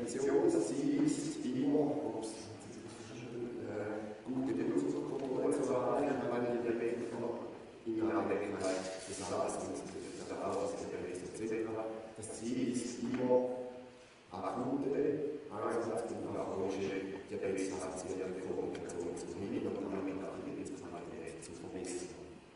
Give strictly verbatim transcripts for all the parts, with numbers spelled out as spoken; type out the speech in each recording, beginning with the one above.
Definition, das Ziel ist immer, ob es äh, gute Blutzuckerkontrolle zu erreichen, wenn man die Diabetes in der Abhängigkeit des Arztes, der Dauer des Diabetes et cetera. Das Ziel ist immer, akute, einerseits pathologische Diabetes-assoziierte Komplikationen zu verhindern und damit auch die Lebensqualität zu verbessern.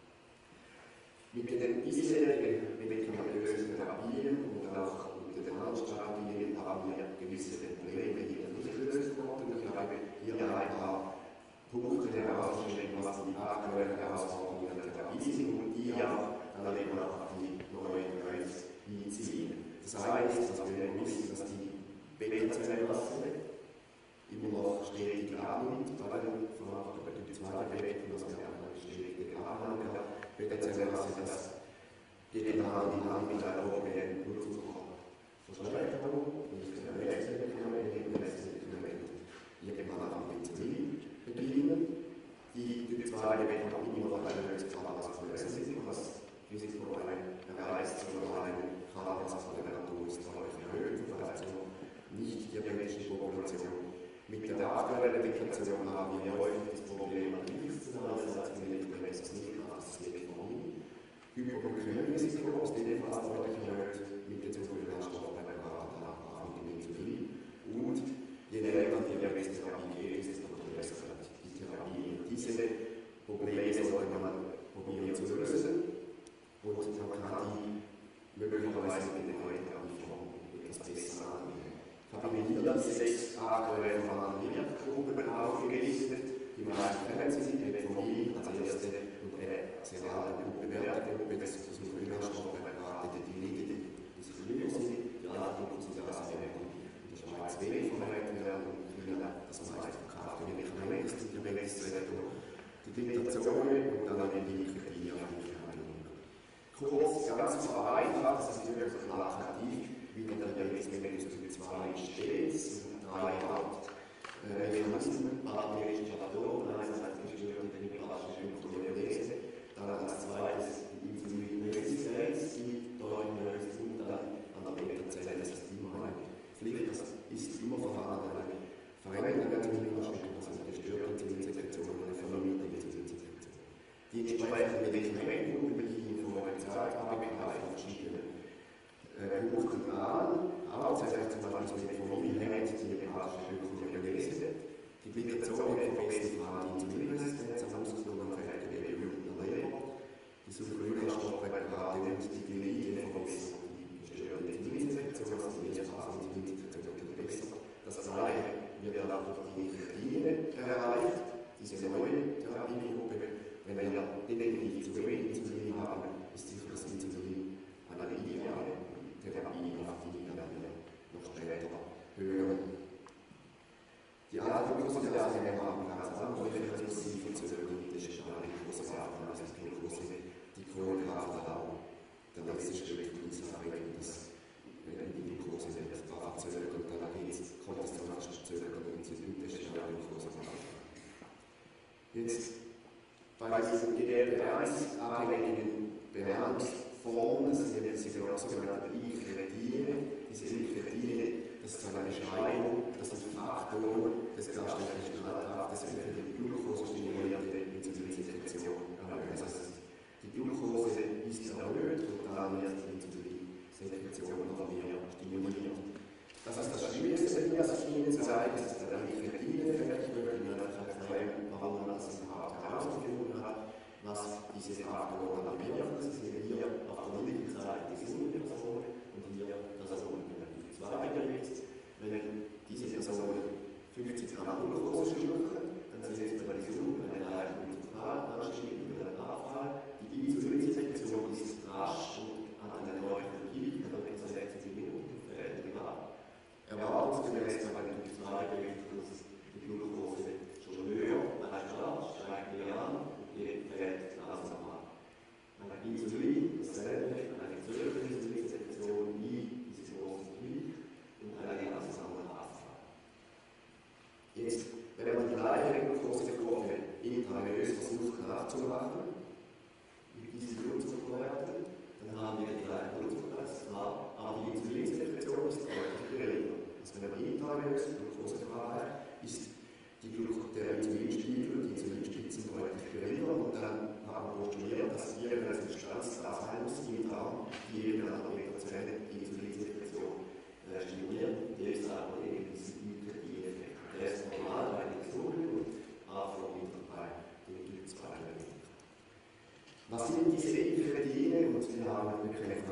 Mit den bisherigen medikamentösen Therapien und auch mit den Handstrategien haben wir gewisse Probleme hier nicht lösen konnten. Ich habe hier ein paar Punkte herausgeschrieben, was die aktuellen Herausforderungen der Therapie sind und die ja dann eben auch auf die neuen Trends hinziehen. Das eine ist, dass wir wissen, dass die Beta-Zellmasse immer noch stetig abnimmt, bei den Typ zwei Diabeten, also wir haben eine stetige Abnahme der Beta-Zellmasse, das geht dann Hand in Hand mit einer hohen Blutzuckerverschlechterung, nicht der nächsten Medikamente, die nächsten Medikamente irgendwann auch mit Insulin bedienen. Die Typ zwei Diabeten haben immer noch eine höchste kardiovaskuläre Risiko, das Risiko einer Reißzungenreinen kardiovaskulären ist deutlich erhöht im Vergleich zur nicht-diabetischen Population. Mit der aktuellen Indikation haben wir häufig das Problem an Liebeszusammensetzung, als wir nicht mehr das nicht assoziierte Hormon. Hypoglykämie-Risiko ist ebenfalls deutlich erhöht mit den zugehörigen Stoffpräparaten, auch mit dem Insulin. Und je länger die Diabetes-Therapie geht, desto besser wird die Therapie. Diese Probleme sollte man probieren zu lösen und man kann die möglicherweise mit den neuen Therapieformen etwas besser angehen. Ich habe mir hier die sechs aktuellen Wirkgruppen aufgelistet, die meisten kennen Sie, Metformin als erste und seriale Gruppe, Wertegruppe, das ist das Inhaltsstoffpräparate, die Dinge, die sich lieber sind, die anderen sind das, die in der Schweiz wenig verwendet werden und China das meiste verkaufte Medikament ist die Diabetes-Rettung, die Diktationen und dann die Kriterien auf die Verhandlungen. Kurz, ganz vereinfacht, das ist wirklich plakativ, wie der Diabetes Typ zwei entsteht. Es sind drei Hauptmechanismen, arterierische Faktoren, einerseits gestörte demokratische Glykogenese, dann als zweites die Insulinresistenz, die deutlich höchst und dann an der Beta-Zelle, das ist immer eine Pflicht, das ist immer vorhanden, eine Veränderung der Insulinresistenz, also eine gestörte Insulinsekretion, eine verminderte Insulinsekretion. Die entsprechenden Medikamente, die ich Ihnen vorher gezeigt habe, greifen verschiedene Punkten an, hauptsächlich zum Beispiel Metformin hemmt die hepatische Glykogenese, die Glycation verbessert die Insulinresistenz am Muskeln und Fettgewebe und der Leber, die Sulfonylstoffpräparate und die Glyide verbessern die gestörte Insulinsekretion, also die erste Insulinsekretion verbessert. Das gleiche wird auch durch die Incretine erreicht, diese neue Therapiegruppe. Wenn wir definitiv zu wenig Insulin haben, ist sicher das Insulin eine ideale Therapie, auf die wir noch später hören. Die Alpha-Glucose-Diase haben ganz andere Mechanismen zur politische Glucose-Arten, also die Glucose, die Kohlenhydrate haben. Der letzte Schritt ist eigentlich, dass die Glucose wird verzögert und dann geht es kontestantisch zögert und synthetische Glucose machen. Jetzt bei diesen G L P eins abhängigen Behandlungsformen, das sind diese sogenannten I-Kretine. Diese I-Kretine, das ist eine Beschreibung, das sind Faktoren des gastroenterischen Alltags, das für die Glucose-stimulierte Insulinsekretion erhöht. Das heißt, die Glucose ist erhöht und dann wird die Insulinsekretion noch mehr stimuliert. Das ist das Schwierigste, was ich Ihnen zeige, das ist der I-Kretine-Effekt. Ich möchte Ihnen einfach erklären, warum man das überhaupt herausgefunden hat, was diese Faktoren bewirken. Sie sehen hier auf der linken Seite die gesunde Person und hier das Person mit dem Typ zwei Diabetes. Wenn diese Personen fünfzig Gramm Glucose schlucken, dann sehen Sie bei der gesunden einen leichten Blutzuckeranstieg über den Abfall. Die Insulinsekretion ist rasch und hat einen deutlichen Peak, dann in sechzig Minuten fällt die ab. Erwartungsgemäß bei den Typ zwei Diabetes ist die Glucose schon höher, bei Start steigt die an und die fällt langsam ab. Bei Insulin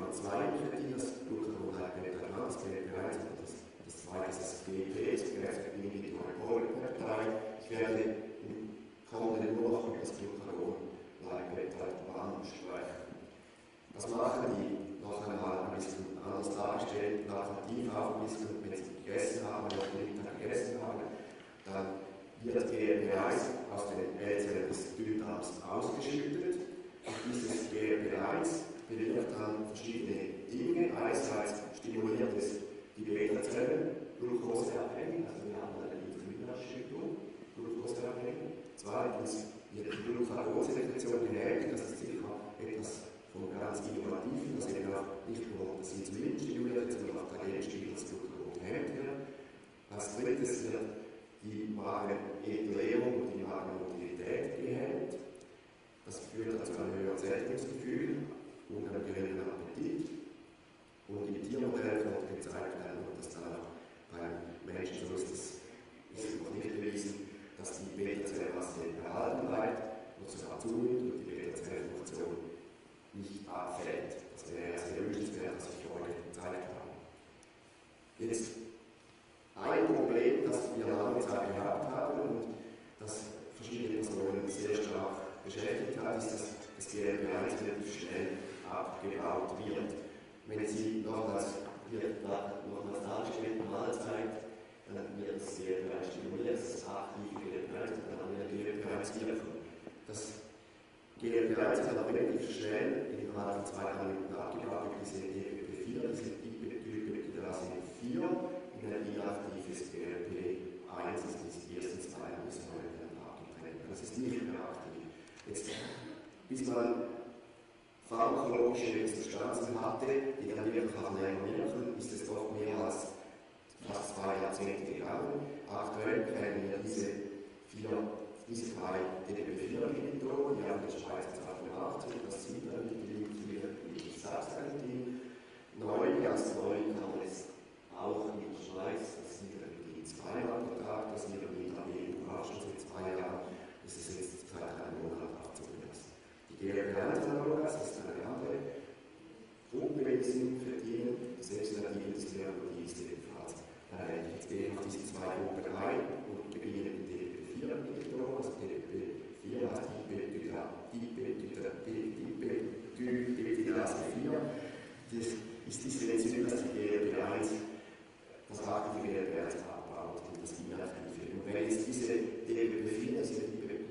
man zwei Initiativen, das Glucagon-Leitbild das G L P eins und das, das zweite ist das G P, das Glycerol-Partei. Ich werde im kommenden nur noch über das Glucagon-Leitbild sprechen. Was machen die? Noch einmal ein bisschen anders dargestellt, narrativ auch ein bisschen, wenn sie gegessen haben oder nicht gegessen haben, dann wird G L P eins aus den Eizellen des Dünndarms ausgeschüttet. Und dieses G L P eins bewirkt dann verschiedene Dinge. Einerseits stimuliert es die Beta-Zellen, glukoseabhängig, also wir haben eine Insulinausschüttung, glukoseabhängig. Zweitens wird die Glucagon-Sekretion gehemmt, das ist sicher etwas von ganz Innovativen, dass eben auch nicht nur das Insulin stimuliert wird, sondern auch dagegen spielt, dass Glucagon gehemmt wird. Als drittes wird die Magenentleerung und die Magenmotilität gehemmt. Das führt also zu einem höheren Sättigungsgefühl und einem geringeren Appetit. Und im Tiermodell konnte gezeigt werden, und das dann auch beim Menschen so ist, das ist noch nicht bewiesen, dass die Beta-Zellmasse erhalten bleibt und sogar zunimmt und die Beta-Zellfunktion nicht abfällt. Das wäre sehr wünschenswert, was ich heute gezeigt habe. Jetzt ein Problem, das wir lange Zeit gehabt haben und das verschiedene Personen sehr stark beschäftigt hat, ist, dass das G L P eins relativ schnell abgebaut wird. Wenn Sie nochmals hier nochmals dargestellt Mahlzeit, dann wird das G L P eins stimuliert, das ist aktiv G L P eins und dann haben wir G L P eins wirken. Das G L P eins ist aber relativ schnell innerhalb von zwei, drei Minuten abgebaut durch diese D P P vier, diese Dipeptidase vier, in ein inaktives G L P eins, also die ersten zwei müssen wir abgetrennt. Das ist nicht mehr aktiv. Jetzt, bis man pharmakologische Substanzen hatte, die dann wirklich auf länger wirken, ist es doch mehr als fast zwei Jahrzehnte gegangen. Aktuell kennen wir diese vier, diese drei D P P vier Inhibitoren, die haben in der Schweiz zweitausendachtzehn, das Zielmittel hier die Substantin. Neu, ganz neu kann man es auch in der Schweiz, das Zielmittel zweimal pro Tag, das Zielmittel am E U auch schon seit zwei Jahren, das ist jetzt seit einem Monat abzugelassen. Die G L P eins-Analogas ist eine andere Grundmedizin für die selbstverständliche Therapie ist ebenfalls erhältlich. Jetzt gehen wir auf diese zwei Gruppen ein und beginnen mit D P P vier Inhibitoren, also D P P vier heißt Dipeptidase vier. Das ist diese Enzym, das die G L P eins, das aktive G L P eins abbaut und das inaktive. Und wenn jetzt diese D P P vier, diese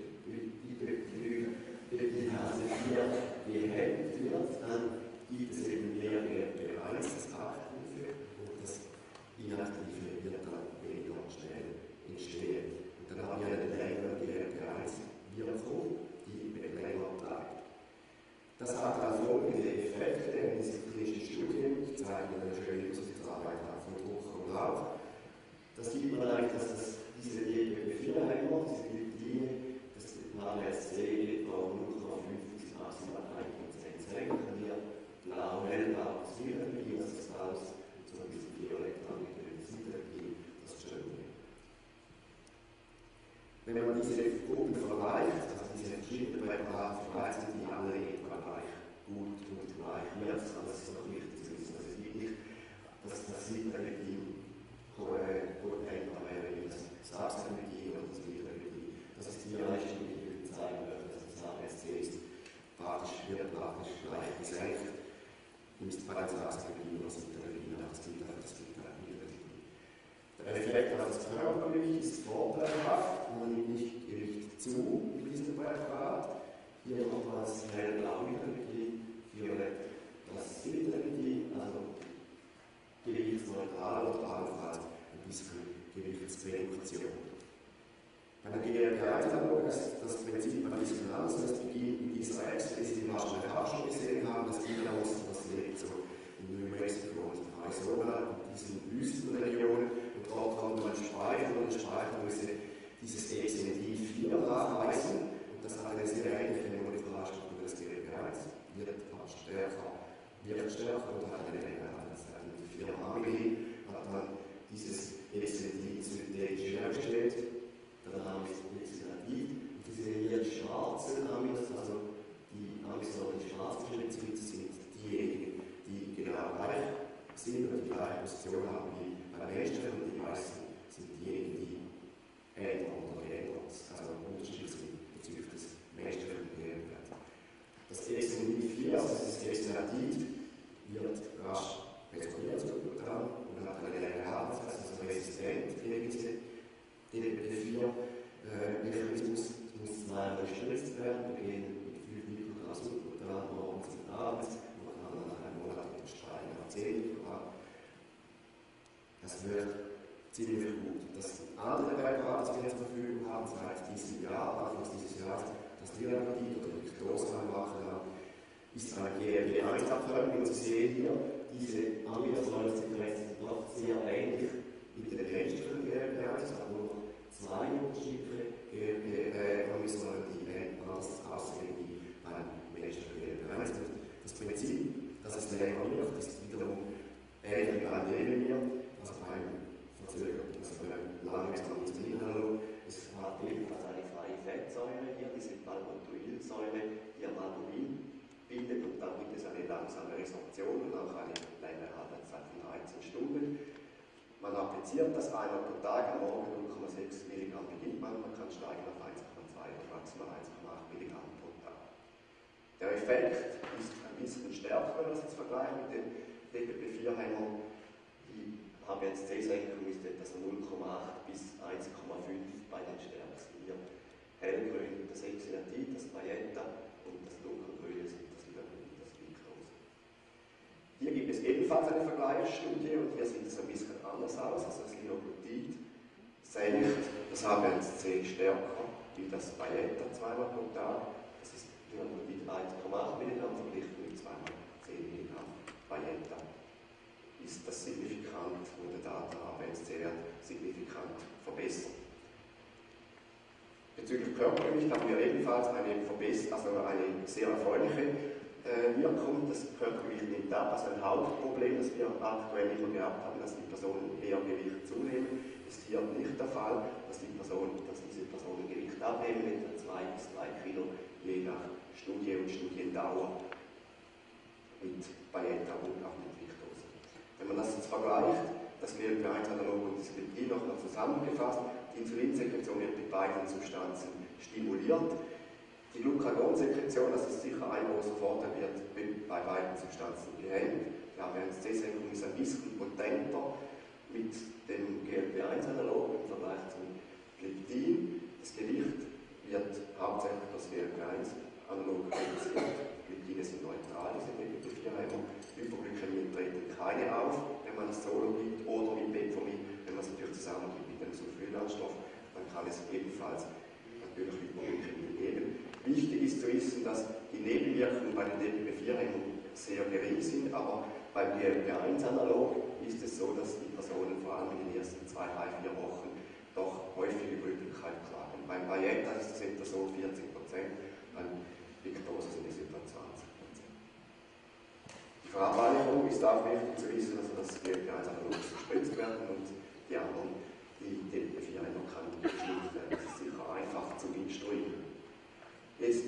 Dipeptidase vier gehemmt wird, dann gibt es eben mehr G L P eins, das aktive, und das inaktive wird dann weniger schnell entstehen. Und dann haben wir eine längere G L P eins-Wirkung, die länger bleibt. Das hat dann folgende Effekte in diesen klinischen Studien. Ich zeige Ihnen eine schöne Übersichtsarbeit von Drucker und Lauch. Das sieht man eigentlich, dass das, diese D P P vier-Hämmer, diese Glykine, das H S C etwa null Komma fünf bis maximal ein Prozent senken. Hier blau, hellblau das Siedergie, das ist raus, und so ein bisschen violett angetönt Siedergie, das Schöne. Wenn man diese Gruppen vergleicht, also diese verschiedenen Präparate vergleicht, sind die alle etwa gleich gut und gleich wert, aber das ist noch wichtig zu wissen. Also es gibt nicht, dass das Siedergie Protein-Barriere, das Substantin und das Siedergie. Das ist die erste Studie, die ich zeigen möchte, dass das H S C ist. Praktisch wird praktisch gleich gesenkt. Ist bei der Substantin oder Siedergie, aber das gibt einfach das Siedergie. Der Effekt auf das Körpergewicht ist vorteilhaft, man nimmt nicht Gewicht zu mit diesem Präparat. Hier nochmals hellblau Siedergie, violett das Siedergie, also gewichtsneutral oder allenfalls ein bisschen Gewichtsreduktion. Bei der G L P eins-Analog ist das Prinzip ein bisschen anders. Das beginnt mit dieser Äpfel, die Sie wahrscheinlich auch schon gesehen haben. Das Widerrost, das lebt so in New Mexico und Arizona, in diesen Wüstenregionen. Und dort kann man Speicher und Speichergröße dieses E C D vier nachweisen. Und das hat eine sehr ähnliche Molekularstruktur des G L P eins. Wird stärker, wird stärker und hat eine längere Haltezeit. Mit der Firma Amelie hat man dieses E C D synthetisch hergestellt. Dann haben wir es oxidativ. Und diese hier schwarzen Aminosäuren, also die Aminosäuren, die schwarz geschnitten sind, sind diejenigen, die Positionen haben wie beim Hersteller und die meisten sind diejenigen, die älter oder älter, also unterschiedlich sind bezüglich des menschlichen Gegenwärts. Das Extended vier, also das Extended, wird rasch restauriert dran und hat eine längere Halbzeit, also resistent gegen diese D D P vier Mechanismus. Es muss zweimal gespritzt werden, wir gehen mit fünf Mikrogramm Sulfatan morgens und abends, man kann dann nach einem Monat mit Steigen auf zehn Mikrogramm. Das wirkt ziemlich gut. Das andere Präparat, das wir zur Verfügung haben, seit diesem Jahr, Anfang dieses Jahres, das Liraglutid oder Victosa ist eine G L P eins Abfolge, und Sie sehen hier, diese Aminosäurensequenzen sind doch sehr ähnlich mit den menschlichen G L P eins, es hat nur noch zwei unterschiedliche G L P Aminosäuren, die anders aussehen wie beim menschlichen G L P eins. Das Prinzip, dass es länger wird, ist wiederum ähnlich wie beim Lebermir, also beim verzögerten, also beim langsamen Insulinanalog. Es hat ebenfalls eine freie Fettsäure hier, diese Palmitoylsäure, die am Albumin bildet, und dann gibt es eine langsame Resorption und auch eine längere Halbwertszeit von dreizehn Stunden. Man appliziert das einmal pro Tag, am Morgen null Komma sechs Milligramm beginnt man, man kann steigen auf eins Komma zwei oder maximal eins Komma acht Milligramm pro Tag. Der Effekt ist ein bisschen stärker, wenn man das jetzt vergleicht mit den D P P vier Hämmern. Die H B eins C-Senkung ist etwa so null Komma acht bis eins Komma fünf bei den stärksten. Hier hellgrün das Exenatid, das Bayetta, und das dunkelgrüne sind das Liraglutid, das Victosa. Hier gibt es ebenfalls eine Vergleichsstudie, und hier sieht es ein bisschen anders aus. Also das Liraglutid senkt das H B eins C stärker wie das Bayetta zweimal pro Tag. Das ist Liraglutid eins Komma acht Milligramm verglichen mit zweimal zehn Milligramm Bayetta. Ist das signifikant, wurde Daten H B eins C signifikant verbessert. Bezüglich Körpergewicht haben wir ebenfalls eine, also eine sehr erfreuliche äh, Wirkung. Das Körpergewicht nimmt ab, also ein Hauptproblem, das wir aktuell immer gehabt haben, dass die Personen eher Gewicht zunehmen, ist hier nicht der Fall, dass, die Person, dass diese Personen Gewicht abnehmen, etwa zwei bis drei Kilo, je nach Studie und Studiendauer mit Bayetta und auch mit Victosa. Wenn man das jetzt vergleicht, das G L P eins Analog und das Leptin noch mal zusammengefasst, die Insulinsekretion wird mit beiden Substanzen stimuliert. Die Glucagonsekretion, das ist sicher ein großer Vorteil, wird bei beiden Substanzen gehemmt. Die H B eins C-Senkung ist ein bisschen potenter mit dem G L P eins Analog im Vergleich zum Leptin. Das Gewicht wird hauptsächlich durch das G L P eins Analog reduziert. Leptine sind neutral, diese D P P vier Hämmer. Hypoglykämien treten keine auf, wenn man es solo gibt, oder mit Metformin, wenn man es natürlich zusammen gibt mit einem Sulfonylstoff, dann kann es ebenfalls natürlich Hypoglykämien geben. Wichtig ist zu wissen, dass die Nebenwirkungen bei den D P P vier Hämmern sehr gering sind, aber beim G L P eins Analog ist es so, dass die Personen vor allem in den ersten zwei, drei, vier Wochen doch häufig über Übelkeit klagen. Beim Bayetta ist es etwa so vierzig Prozent, beim Victosa sind es etwa zwanzig Prozent. Die Verabreichung ist auch wichtig zu wissen, also dass G L P eins Analog gespritzt werden und die anderen, die D P P vier Hämmer kann geschluckt werden. Das ist sicher einfach zu instruieren. Jetzt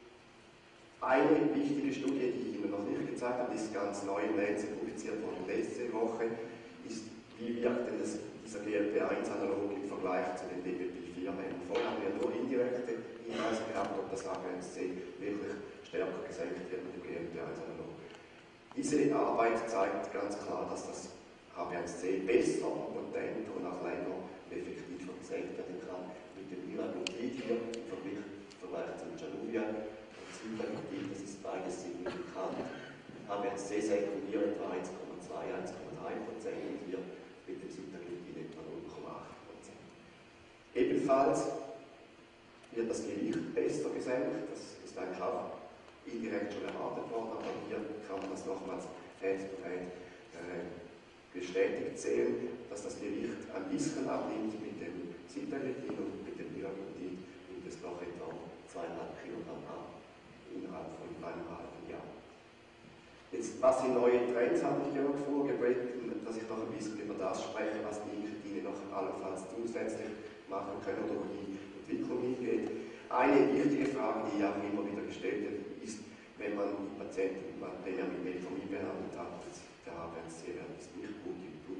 eine wichtige Studie, die ich Ihnen noch nicht gezeigt habe, die ist ganz neu in Lancet publiziert worden letzte Woche, ist, wie wirkt denn das, dieser G L P eins Analog im Vergleich zu den D P P vier Hämmern. Vorher haben wir nur indirekte Hinweise gehabt, ob das H B eins C wirklich stärker gesenkt wird mit dem G L P eins Analog. Diese Arbeit zeigt ganz klar, dass das H B eins C besser, potenter und auch länger effektiver gesenkt werden kann mit dem Liraglutid hier im Vergleich, im Vergleich zum Januvia. Das ist beides signifikant. H B eins C-Senkung hier etwa eins Komma zwei, eins Komma drei Prozent und hier mit dem Sitagliptin etwa null Komma acht Prozent. Ebenfalls wird das Gewicht besser gesenkt, das ist eigentlich auch indirekt schon erwartet worden, aber hier kann man das nochmals Head-to-Head äh, bestätigt sehen, dass das Gewicht ein bisschen abnimmt mit dem Sitagliptin und mit dem Liraglutid nimmt es noch etwa zweieinhalb Kilogramm ab innerhalb von einem halben Jahr. Jetzt, was sind neue Trends, habe ich Georg vorgebeten, dass ich noch ein bisschen über das spreche, was die Incretine noch allenfalls zusätzlich machen können oder wo die Entwicklung hingeht. Eine wichtige Frage, die auch immer wieder gestellt wird, ist, wenn man die Patienten, wenn er mit Metformin behandelt hat, der H B eins C-Wert ist nicht gut im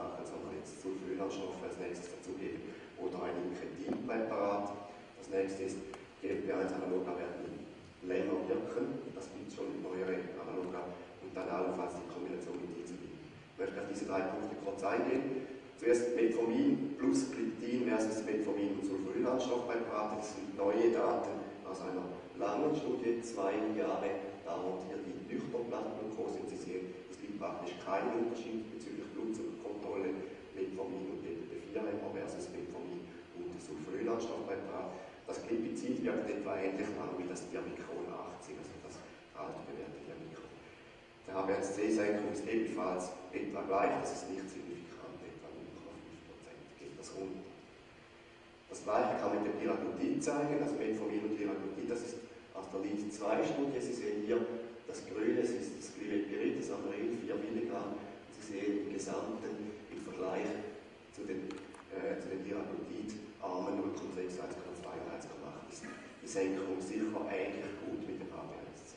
machen, sondern jetzt Sulfonylanstoffe als nächstes dazugeben oder ein Incretin-Präparat. Das nächste ist, G L P eins Analoga werden länger wirken, das gibt es schon mit neueren Analoga, und dann allenfalls die Kombination mit Insulin. Ich möchte auf diese drei Punkte kurz eingehen. Zuerst Metformin plus Gliptin versus Metformin und Sulfonylanstoffpräparate. Das sind neue Daten aus einer langen Studie, zwei Jahre dauert hier die Nüchternblattglucose. Sie sehen, es gibt praktisch keinen Unterschied bezüglich Blutzuckerkontrolle, Metformin und D P P vier Hämmer versus Metformin und Sulfonylanstoffpräparat. Das Glipizid wirkt etwa ähnlich lang wie das Diamikron achtzig, also das altbewährte Diamikron. Der H b A C C-Senkung ist ebenfalls etwa gleich, das ist nicht signifikant, etwa null Komma fünf Prozent geht das runter. Das gleiche kann man mit dem Liraglutid zeigen, also Metformin und Liraglutid, das ist aus der Lead zwei Studie. Sie sehen hier, das Grüne, das ist das Glibepirid, das Amarin, vier Milligramm. Sie sehen im Gesamten im Vergleich zu den, äh, zu den Liraglutid-armen null Komma sechs, eins Komma zwei und eins Komma acht ist die Senkung sicher eigentlich gut mit dem H b A C C.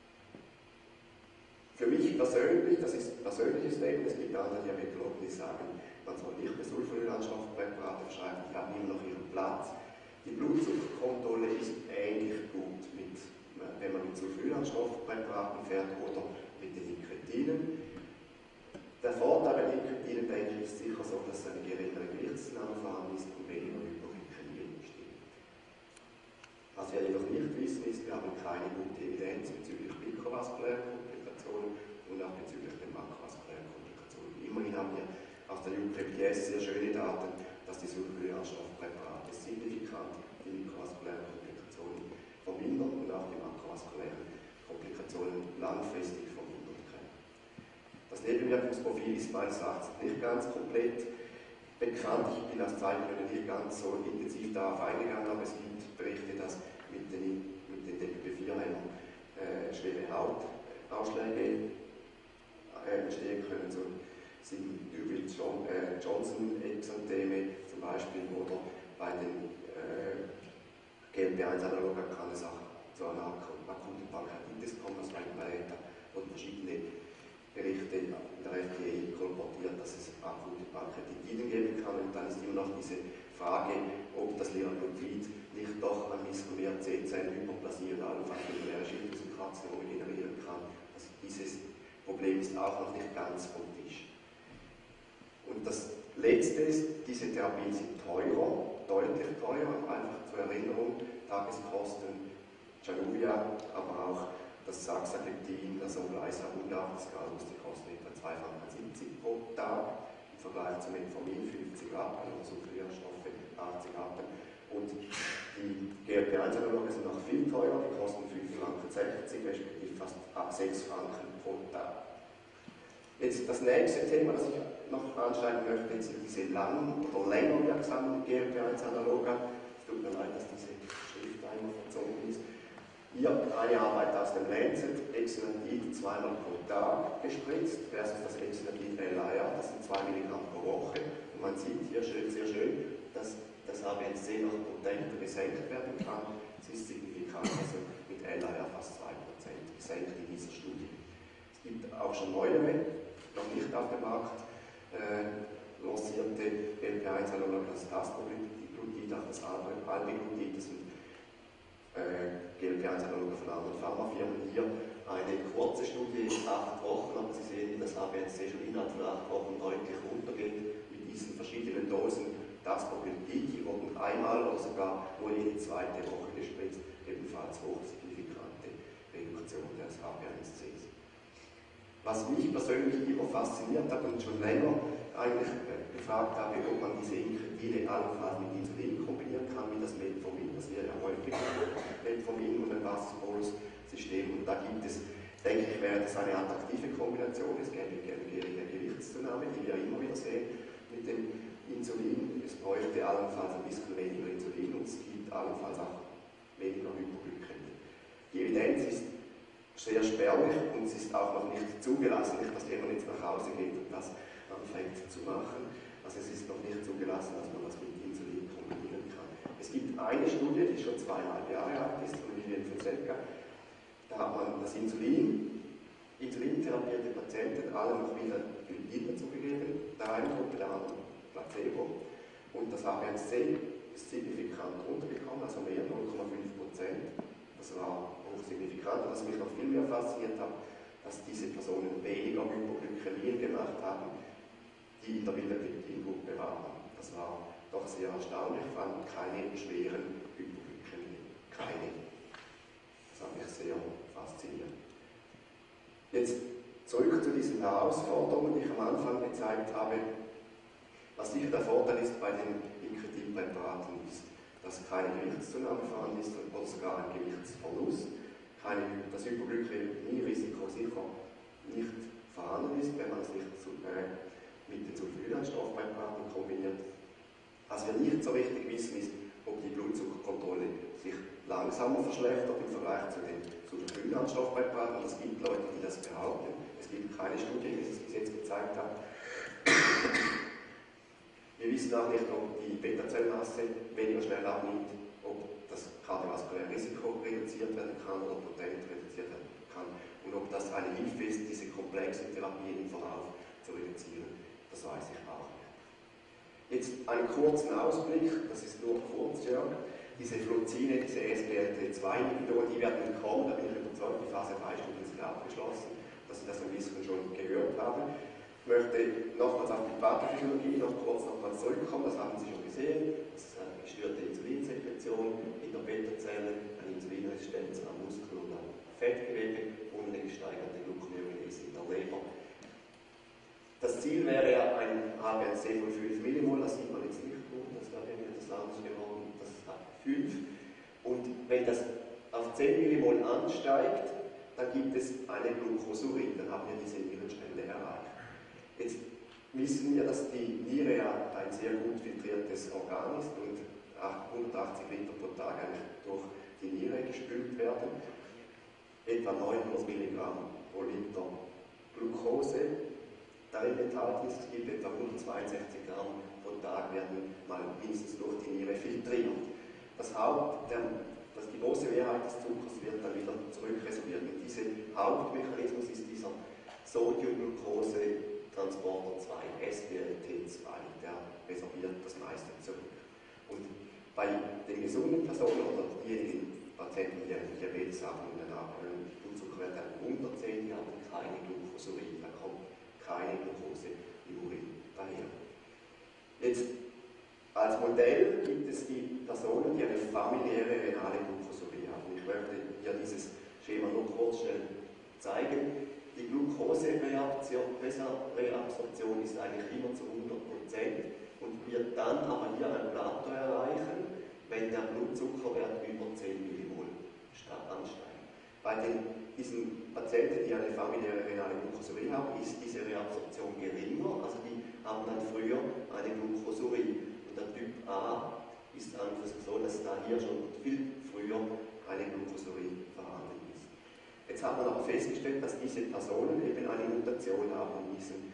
Für mich persönlich, das ist persönliches Leben, es gibt andere Diabetologen, die sagen, man soll nicht mehr Sulfonylanstoffpräparate verschreiben, die haben immer noch ihren Platz. Die Blutzuckerkontrolle ist ähnlich gut, mit, wenn man mit Sulfonylanstoffpräparaten fährt oder mit den Incretinen. Der Vorteil bei den Incretinen, denke ich, ist sicher so, dass eine geringere Gewichtszunahme vorhanden ist und weniger Hypoglykämie entsteht. Was wir jedoch nicht wissen, ist, wir haben keine gute Evidenz bezüglich mikrovaskulären Komplikationen und auch bezüglich den makrovaskulären Komplikationen. Immerhin haben wir aus der U P P S sehr schöne Daten, dass die Sulfonylanstoffpräparate signifikant die mikrovaskulären Komplikationen vermindern und auch die makrovaskulären Komplikationen langfristig vermindern können. Das Nebenwirkungsprofil ist meines Erachtens nicht ganz komplett bekannt. Ich bin aus Zeitgründen nicht ganz so intensiv darauf eingegangen, aber es gibt Berichte, dass mit den, mit den D P P vier Hämmern äh, schwere Hautausschläge äh, entstehen können. So sind Johnson-Exantheme zum Beispiel, oder bei den äh, G L P eins Analoga kann es auch zu einer akuten Pankreatitis kommen, also bei ETA wurden verschiedene Berichte in der F D A kolportiert, dass es akute Pankreatitiden geben kann, und dann ist immer noch diese Frage, ob das Liraglutid nicht doch ein bisschen mehr C-Zellen-Hyperplasie und allenfalls eine Schilddrüsenkarzinome generieren kann. Also dieses Problem ist auch noch nicht ganz vom Tisch. Und das Letzte ist, diese Therapien sind teurer, deutlich teurer, einfach zur Erinnerung, Tageskosten, Januvia, aber auch das Saxagliptin, das Onglyza und auch das Galbus, die kosten etwa zwei Franken siebzig pro Tag, im Vergleich zu Metformin fünfzig Rappen oder Sulfonylanstoffe achtzig Rappen. Und die G L P eins Analoge sind noch viel teurer, die kosten fünf Franken sechzig, respektive fast ab sechs Franken pro Tag. Jetzt das nächste Thema, das ich noch anschneiden möchte, sind diese langen oder länger wirksamen G L P eins Analoga. Es tut mir leid, dass diese Schrift einmal verzogen ist. Hier eine Arbeit aus dem Lancet, Exenatid zweimal pro Tag gespritzt, versus das Exenatid L I R, das sind zwei Milligramm pro Woche. Und man sieht hier schön, sehr schön, dass das H b A C C noch potenter gesenkt werden kann. Es ist signifikant, also mit L I R fast zwei Prozent gesenkt in dieser Studie. Es gibt auch schon neuere, noch nicht auf dem Markt äh, lancierte G L P eins Analoge, das Ascoglutid, auch das Albiglutid, das sind äh, G L P eins Analoge von anderen Pharmafirmen. Hier eine kurze Studie, acht Wochen, aber Sie sehen, wie das H b A C C schon innerhalb von acht Wochen deutlich runtergeht mit diesen verschiedenen Dosen. Das Ascoglutid, die wurden einmal oder sogar nur jede zweite Woche gespritzt, ebenfalls hochsignifikante Reduktion des H b A C Cs. Was mich persönlich immer fasziniert hat und schon länger eigentlich gefragt habe, ob man diese Incretine allenfalls mit Insulin kombinieren kann, wie das Metformin, das wir ja häufig Metformin und ein Basisbolus-System. Und da gibt es, denke ich, wäre das eine attraktive Kombination. Es gäbe eine geringe Gewichtszunahme, die wir immer wieder sehen mit dem Insulin. Es bräuchte allenfalls ein bisschen weniger Insulin und es gibt allenfalls auch weniger Hypoglykämie. Die Evidenz ist sehr spärlich und es ist auch noch nicht zugelassen, nicht, dass jemand jetzt nach Hause geht und das anfängt zu machen. Also es ist noch nicht zugelassen, dass man das mit Insulin kombinieren kann. Es gibt eine Studie, die schon zweieinhalb Jahre alt ist, von Vivian Fonseca. Da hat man das Insulin, insulintherapierte Patienten alle noch wieder Gliptin dazugegeben. Der Eindruck Und das H b A C ist signifikant runtergekommen, also mehr, null Komma fünf Prozent. Das war hochsignifikant. Und was mich noch viel mehr fasziniert hat, dass diese Personen weniger Hypoglykämien gemacht haben, die in der Bilderglitin-Gruppe waren. Das war doch sehr erstaunlich, fand keine schweren Hypoglykämien. Keine. Das hat mich sehr fasziniert. Jetzt zurück zu diesen Herausforderungen, die ich am Anfang gezeigt habe. Was sicher der Vorteil ist bei den Incretin-Präparaten ist, dass keine Gewichtszunahme vorhanden ist oder sogar ein Gewichtsverlust. Keine, das Hypoglykämie-Risiko sicher nicht vorhanden ist, wenn man es nicht zu, äh, mit den Sulfonylstoffpräparaten kombiniert. Was wir nicht so richtig wissen, ist, ob die Blutzuckerkontrolle sich langsamer verschlechtert im Vergleich zu den Sulfonylstoffpräparaten. Es gibt Leute, die das behaupten. Es gibt keine Studie, die es bis jetzt gezeigt hat. Wir wissen auch nicht, ob die Beta-Zellmasse weniger schnell abnimmt, ob das kardiovaskuläre Risiko reduziert werden kann oder potent reduziert werden kann und ob das eine Hilfe ist, diese komplexen Therapien im Verlauf zu reduzieren. Das weiß ich auch nicht. Jetzt einen kurzen Ausblick, das ist nur kurz, ja. Diese Fluozine, diese S G L T zwei Inhibitoren, die werden kommen, da bin ich überzeugt, die Phase drei Studien sind abgeschlossen, dass Sie das ein bisschen schon gehört haben. Ich möchte nochmals auf die Pathophysiologie noch kurz nochmals zurückkommen, das haben Sie schon gesehen. Das ist eine gestörte Insulinsekretion in der Beta-Zelle, eine Insulinresistenz am Muskel und am Fettgewebe und eine gesteigerte Gluconeogenese in der Leber. Das Ziel wäre ja ein H b A C von fünf Millimol, das sieht man jetzt nicht gut, das wäre mir das anders geworden, das hat fünf. Und wenn das auf zehn Millimol ansteigt, dann gibt es eine Glucosurie, dann haben wir diese Nierenstände erreicht. Jetzt wissen wir, dass die Niere ja ein sehr gut filtriertes Organ ist und hundertachtzig Liter pro Tag eigentlich durch die Niere gespült werden. Etwa neunhundert Milligramm pro Liter Glucose darin enthalten ist. Es gibt etwa hundertzweiundsechzig Gramm pro Tag werden mal mindestens durch die Niere filtriert. Das Haupt, der, das, die große Mehrheit des Zuckers wird dann wieder zurückresorbiert. Und dieser Hauptmechanismus ist dieser Sodium-Glucose Transporter zwei, S G L T zwei, der resorbiert das meiste zurück. Und bei den gesunden Personen oder diejenigen Patienten, die einen Diabetes haben und einen Blutzuckerwert unter zehn, die haben keine Glucosurie, da kommt keine Glucose im Urin daher. Jetzt als Modell gibt es die Personen, die eine familiäre renale Glucosurie haben. Ich möchte hier dieses Schema nur kurz schnell zeigen. Die Glucose-Reabsorption ist eigentlich immer zu hundert Prozent und wird dann aber hier ein Plateau erreichen, wenn der Blutzuckerwert über zehn Millimol ansteigt. Bei den, diesen Patienten, die eine familiäre renale Glucosurie haben, ist diese Reabsorption geringer, also die haben dann früher eine Glucosurie. Und der Typ A ist einfach so, dass da hier schon viel früher eine Glucosurie vorhanden ist. Jetzt hat man aber festgestellt, dass diese Personen eben eine Mutation haben in diesem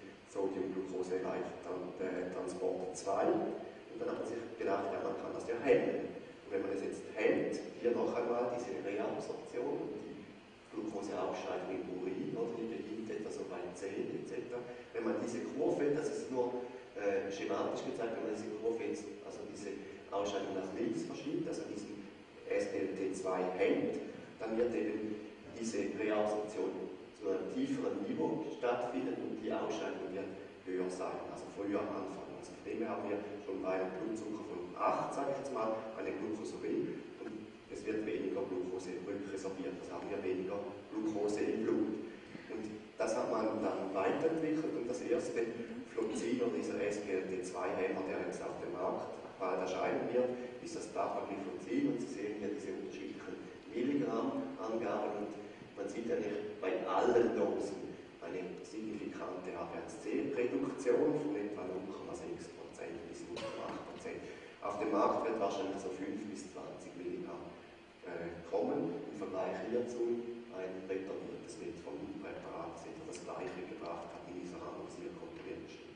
Sodium-Glucose-Transporter zwei. Und dann hat man sich gedacht, ja, man kann das ja hemmen. Und wenn man das jetzt hemmt, hier noch einmal diese Reabsorption und die Glucoseausscheidung im Urin, oder die beginnt etwa so bei zehn et cetera. Wenn man diese Kurve, das ist nur äh, schematisch gezeigt, wenn man diese Kurve jetzt, also diese Ausscheidung nach links verschiebt, also diesen S G L T zwei hemmt, dann wird eben diese Reabsorption zu einem tieferen Niveau stattfinden und die Ausscheidung wird höher sein, also früher am Anfang. Also von dem her haben wir schon bei einem Blutzucker von acht, sage ich jetzt mal, eine Glucosurie und es wird weniger Glucose rückresorbiert, also haben wir weniger Glucose im Blut. Und das hat man dann weiterentwickelt und das erste Fluozin oder dieser S G L T zwei Hämmer, der jetzt auf dem Markt bald erscheinen wird, ist das Dapagliflozin und Sie sehen hier diese unterschiedlichen Milligramm-Angaben und man sieht ja nicht bei allen Dosen eine signifikante H b A C-Reduktion von etwa null Komma sechs Prozent bis null Komma acht Prozent. Auf dem Markt wird wahrscheinlich so fünf bis zwanzig Milligramm äh, kommen. Im Vergleich hierzu ein retardiertes Metformin-Präparat, das etwa das gleiche gebracht hat in dieser randomisiert kontrollierten Studie.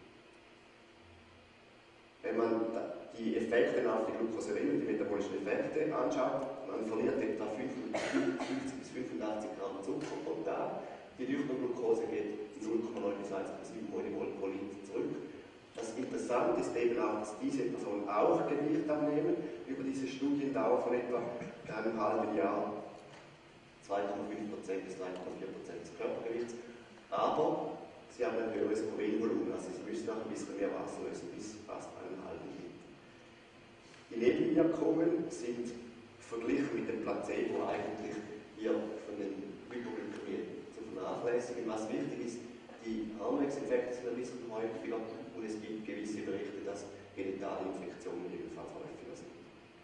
Wenn man die Effekte auf die Glucosurie und die metabolischen Effekte anschaut, man verliert etwa fünfundfünfzig bis fünfundachtzig Gramm Zucker pro Tag. Die Glucose geht null Komma neun bis eins Komma sieben Millimol pro Liter zurück Das Interessante ist eben auch, dass diese Personen auch Gewicht abnehmen über diese Studiendauer von etwa einem halben Jahr, zwei Komma fünf Prozent bis drei Komma vier Prozent des Körpergewichts, aber sie haben ein höheres Urinvolumen, also sie müssen auch ein bisschen mehr Wasser lösen, bis fast einen halben Liter. Die Nebenwirkungen sind verglichen mit dem Placebo eigentlich hier von den Hypoglykämien zu vernachlässigen. Was wichtig ist, die Harnwegsinfekte sind ein bisschen häufiger und es gibt gewisse Berichte, dass Genitalinfektionen ebenfalls häufiger sind.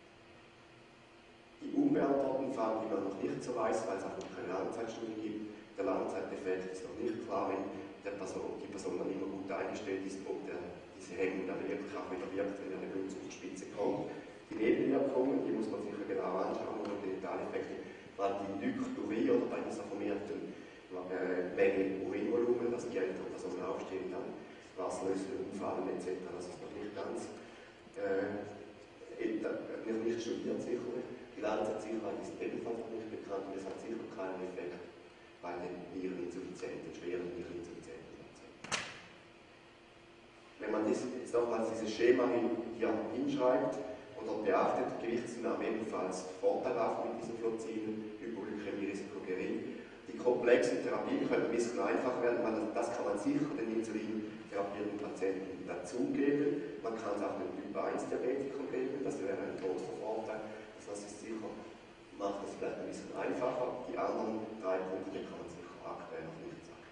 Die unbeantworteten Fragen, die man noch nicht so weiß, weil es auch noch keine Langzeitstudie gibt, der Langzeiteffekt ist noch nicht klar, wenn der Person, die Person dann immer gut eingestellt ist, ob der, diese Hemmung dann wirklich auch wieder wirkt, wenn eine Blutzuckerspitze kommt. Die Nebenwirkungen, die muss man sich genau anschauen, oder Genitaleffekte, weil die Lykturie oder bei dieser vermehrten äh, Menge Urinvolumen, dass die ältere Person aufstehen kann, Wasserlösung, Umfallen et cetera. Das ist noch nicht ganz äh, noch nicht studiert sicherlich. Die Langzeitsicherheit ist ebenfalls noch nicht bekannt und es hat sicher keinen Effekt bei den Niereninsuffizienten, schweren Niereninsuffizienten Patienten. Wenn man das, jetzt nochmals dieses Schema hier hinschreibt oder beachtet, Gewichtszunahme ebenfalls vorteilhaft mit diesen Fluorziden, Hypoglykämie-Risiko gering. Die komplexen Therapien können ein bisschen einfacher werden, man, das kann man sicher den Insulin-therapierten Patienten dazugeben. Man kann es auch den Typ eins Diabetiker geben, das wäre ein großer Vorteil. Das ist sicher, macht es vielleicht ein bisschen einfacher. Die anderen drei Punkte kann man sicher aktuell noch nicht sagen.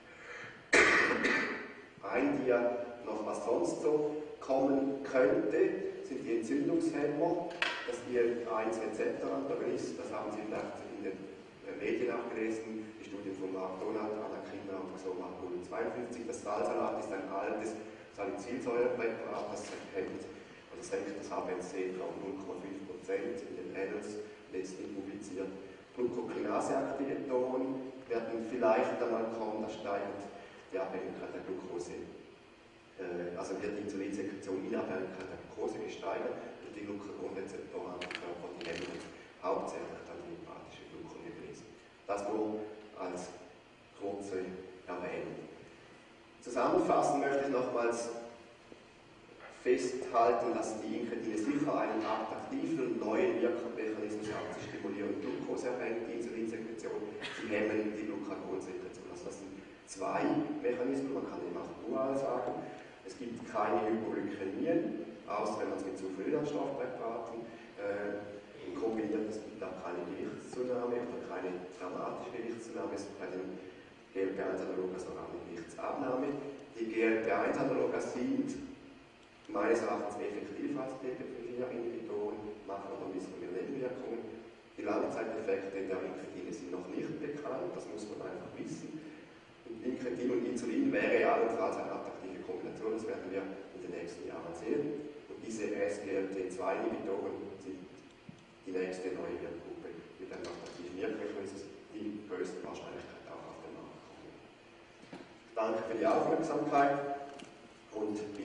Ein Dia noch, was sonst so kommen könnte, sind die Entzündungshemmer, das I L eins Rezeptorantagonist, das haben Sie vielleicht in den Medien auch gelesen, die Studie von Mark Donald, Anakinra und Soma hundertzweiundfünfzig. Das Salsalat ist ein altes Salicylsäurepräparat, das hemmt, also senkt das H B N C auf null Komma fünf Prozent in den Annals, letztlich publiziert. Glucokinase-Aktivatoren werden vielleicht einmal kommen, das steigert die Abhängigkeit der Glucose. Äh, also wird die Insulinsekretion in Abhängigkeit der Glucose gesteigert und die Glucagonrezeptoren am Körper, die hemmen hauptsächlich dann die hepatische Gluconeogenese. Das nur als kurze Erwähnung. Zusammenfassend möchte ich nochmals festhalten, dass die Inkretine sicher einen attraktiven und neuen Wirkmechanismus hat. Sie stimulieren Glucoseabhängig, die Insulinsekretion, sie hemmen die Glucagonsekretion. Also das sind zwei Mechanismen, man kann eben auch dual sagen. Es gibt keine Hypoglykämien, außer wenn man es mit zu vielen Stoffpräparaten äh, kombiniert. Es gibt auch keine Gewichtszunahme oder keine dramatische Gewichtszunahme. Es gibt bei den G L P eins Analogas auch eine Gewichtsabnahme. Die G L P eins Analogas sind meines Erachtens effektiv als D P P vier Inhibitoren, machen aber ein bisschen mehr Nebenwirkungen. Die Langzeiteffekte der Inkretine sind noch nicht bekannt, das muss man einfach wissen. Und Inkretin und Insulin wäre allenfalls eine attraktive Kombination, das werden wir in den nächsten Jahren sehen. Und diese S G L T zwei Inhibitoren sind die nächste neue Wirkgruppe mit einem attraktiven Wirkmechanismus, die größten Wahrscheinlichkeit auch auf den Markt kommen. Danke für die Aufmerksamkeit und